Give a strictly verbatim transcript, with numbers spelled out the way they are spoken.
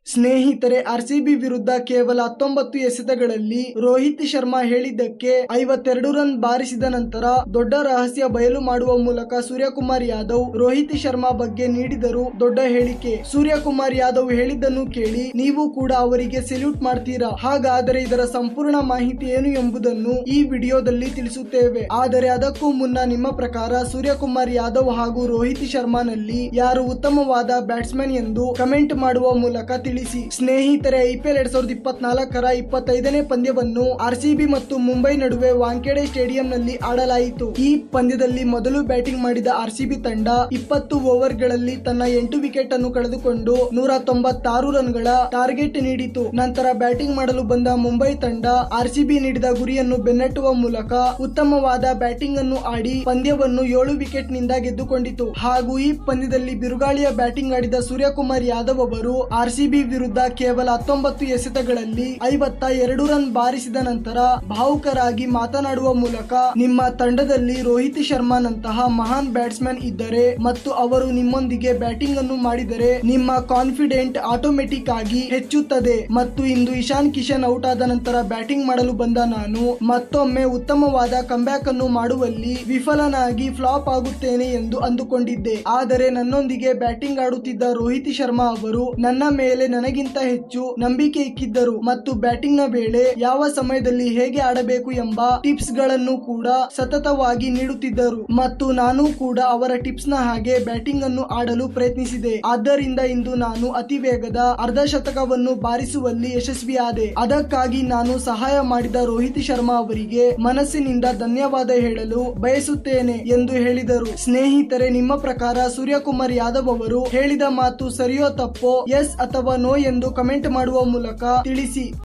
ಸ್ನೇಹಿತರೆ, ಆರ್ಸಿಬಿ ವಿರುದ್ಧ ಕೇವಲ ಹತ್ತೊಂಬತ್ತು ಎಸೆತಗಳಲ್ಲಿ ರೋಹಿತ್ ಶರ್ಮಾ ಹೇಳಿದ್ದಕ್ಕೆ ಐವತ್ತೆರಡು ರನ್ ಬಾರಿಸಿದ ನಂತರ ದೊಡ್ಡ ರಹಸ್ಯ ಬಯಲು ಮಾಡುವ ಮೂಲಕ ಸೂರ್ಯಕುಮಾರ್ ಯಾದವ್ ರೋಹಿತ್ ಶರ್ಮಾ ಬಗ್ಗೆ ನೀಡಿದರು ದೊಡ್ಡ ಹೇಳಿಕೆ. ಸೂರ್ಯಕುಮಾರ್ ಯಾದವ್ ಹೇಳಿದ್ದನ್ನು ಕೇಳಿ ನೀವು ಕೂಡ ಅವರಿಗೆ ಸೆಲ್ಯೂಟ್ ಮಾಡ್ತೀರಾ? ಹಾಗಾದರೆ ಇದರ ಸಂಪೂರ್ಣ ಮಾಹಿತಿ ಏನು ಎಂಬುದನ್ನು ಈ ವಿಡಿಯೋದಲ್ಲಿ ತಿಳಿಸುತ್ತೇವೆ. ಆದರೆ ಅದಕ್ಕೂ ಮುನ್ನ ನಿಮ್ಮ ಪ್ರಕಾರ ಸೂರ್ಯಕುಮಾರ್ ಯಾದವ್ ಹಾಗೂ ರೋಹಿತ್ ಶರ್ಮಾನಲ್ಲಿ ಯಾರು ಉತ್ತಮವಾದ ಬ್ಯಾಟ್ಸ್ಮನ್ ಎಂದು ಕಮೆಂಟ್ ಮಾಡುವ ಮೂಲಕ ತಿಳಿಸಿ. ಸ್ನೇಹಿತರೆ, ಐಪಿಎಲ್ ಎರಡ್ ಸಾವಿರದ ಇಪ್ಪತ್ನಾಲ್ಕರ ಇಪ್ಪತ್ತೈದನೇ ಪಂದ್ಯವನ್ನು ಆರ್ಸಿಬಿ ಮತ್ತು ಮುಂಬೈ ನಡುವೆ ವಾಂಖೇಡೆ ಸ್ಟೇಡಿಯಂನಲ್ಲಿ ಆಡಲಾಯಿತು. ಈ ಪಂದ್ಯದಲ್ಲಿ ಮೊದಲು ಬ್ಯಾಟಿಂಗ್ ಮಾಡಿದ ಆರ್ಸಿಬಿ ತಂಡ ಇಪ್ಪತ್ತು ಓವರ್ಗಳಲ್ಲಿ ತನ್ನ ಎಂಟು ವಿಕೆಟ್ ಅನ್ನು ಕಳೆದುಕೊಂಡು ನೂರ ತೊಂಬತ್ತಾರು ರನ್ಗಳ ಟಾರ್ಗೆಟ್ ನೀಡಿತು. ನಂತರ ಬ್ಯಾಟಿಂಗ್ ಮಾಡಲು ಬಂದ ಮುಂಬೈ ತಂಡ ಆರ್ಸಿಬಿ ನೀಡಿದ ಗುರಿಯನ್ನು ಬೆನ್ನಟ್ಟುವ ಮೂಲಕ ಉತ್ತಮವಾದ ಬ್ಯಾಟಿಂಗ್ ಅನ್ನು ಆಡಿ ಪಂದ್ಯವನ್ನು ಏಳು ವಿಕೆಟ್ ನಿಂದ ಗೆದ್ದುಕೊಂಡಿತು. ಹಾಗೂ ಈ ಪಂದ್ಯದಲ್ಲಿ ಬಿರುಗಾಳಿಯ ಬ್ಯಾಟಿಂಗ್ ಆಡಿದ ಸೂರ್ಯಕುಮಾರ್ ಯಾದವ್ ಅವರು ಆರ್ಸಿಬಿ ವಿರುದ್ಧ ಕೇವಲ ಹತ್ತೊಂಬತ್ತು ಎಸೆತಗಳಲ್ಲಿ ಐವತ್ತ ಎರಡು ರನ್ ಬಾರಿಸಿದ ನಂತರ ಭಾವುಕರಾಗಿ ಮಾತನಾಡುವ ಮೂಲಕ ನಿಮ್ಮ ತಂಡದಲ್ಲಿ ರೋಹಿತ್ ಶರ್ಮಾ ನಂತಹ ಮಹಾನ್ ಬ್ಯಾಟ್ಸ್ಮನ್ ಇದ್ದರೆ ಮತ್ತು ಅವರು ನಿಮ್ಮೊಂದಿಗೆ ಬ್ಯಾಟಿಂಗ್ ಅನ್ನು ಮಾಡಿದರೆ ನಿಮ್ಮ ಕಾನ್ಫಿಡೆಂಟ್ ಆಟೋಮೆಟಿಕ್ ಆಗಿ ಹೆಚ್ಚುತ್ತದೆ ಮತ್ತು ಇಂದು ಇಶಾನ್ ಕಿಶನ್ ಔಟ್ ಆದ ನಂತರ ಬ್ಯಾಟಿಂಗ್ ಮಾಡಲು ಬಂದ ನಾನು ಮತ್ತೊಮ್ಮೆ ಉತ್ತಮವಾದ ಕಂಬ್ಯಾಕ್ ಅನ್ನು ಮಾಡುವಲ್ಲಿ ವಿಫಲನಾಗಿ ಫ್ಲಾಪ್ ಆಗುತ್ತೇನೆ ಎಂದು ಅಂದುಕೊಂಡಿದ್ದೆ. ಆದರೆ ನನ್ನೊಂದಿಗೆ ಬ್ಯಾಟಿಂಗ್ ಆಡುತ್ತಿದ್ದ ರೋಹಿತ್ ಶರ್ಮಾ ಅವರು ನನ್ನ ಮೇಲೆ ನನಗಿಂತ ಹೆಚ್ಚು ನಂಬಿಕೆ ಇಕ್ಕಿದ್ದರು ಮತ್ತು ಬ್ಯಾಟಿಂಗ್ ನ ವೇಳೆ ಯಾವ ಸಮಯದಲ್ಲಿ ಹೇಗೆ ಆಡಬೇಕು ಎಂಬ ಟಿಪ್ಸ್ ಗಳನ್ನು ಕೂಡ ಸತತವಾಗಿ ನೀಡುತ್ತಿದ್ದರು ಮತ್ತು ನಾನು ಕೂಡ ಅವರ ಟಿಪ್ಸ್ ನ ಹಾಗೆ ಬ್ಯಾಟಿಂಗ್ ಅನ್ನು ಆಡಲು ಪ್ರಯತ್ನಿಸಿದೆ. ಆದ್ದರಿಂದ ಇಂದು ನಾನು ಅತಿ ವೇಗದ ಅರ್ಧ ಶತಕವನ್ನು ಬಾರಿಸುವಲ್ಲಿ ಯಶಸ್ವಿಯಾದೆ. ಅದಕ್ಕಾಗಿ ನಾನು ಸಹಾಯ ಮಾಡಿದ ರೋಹಿತ್ ಶರ್ಮಾ ಅವರಿಗೆ ಮನಸ್ಸಿನಿಂದ ಧನ್ಯವಾದ ಹೇಳಲು ಬಯಸುತ್ತೇನೆ ಎಂದು ಹೇಳಿದರು. ಸ್ನೇಹಿತರೆ, ನಿಮ್ಮ ಪ್ರಕಾರ ಸೂರ್ಯಕುಮಾರ್ ಯಾದವ್ ಅವರು ಹೇಳಿದ ಮಾತು ಸರಿಯೋ ತಪ್ಪೋ, ಎಸ್ ಅಥವಾ ನೋ ಎಂದು ಕಮೆಂಟ್ ಮಾಡುವ ಮೂಲಕ ತಿಳಿಸಿ.